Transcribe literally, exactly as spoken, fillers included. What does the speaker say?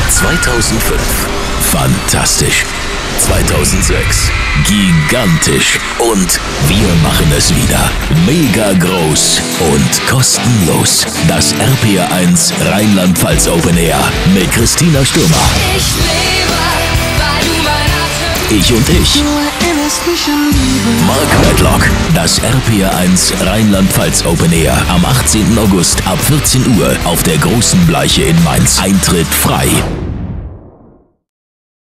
zweitausendfünf fantastisch. zweitausendsechs gigantisch. Und wir machen es wieder mega groß und kostenlos. Das R P R eins Rheinland-Pfalz Open Air mit Christina Stürmer. Ich lebe, weil du mein Atem. Ich und ich. Du erinnerst mich an Liebe. Mark Medlock. Das R P R eins Rheinland-Pfalz Open Air am achtzehnten August ab vierzehn Uhr auf der Großen Bleiche in Mainz. Eintritt frei.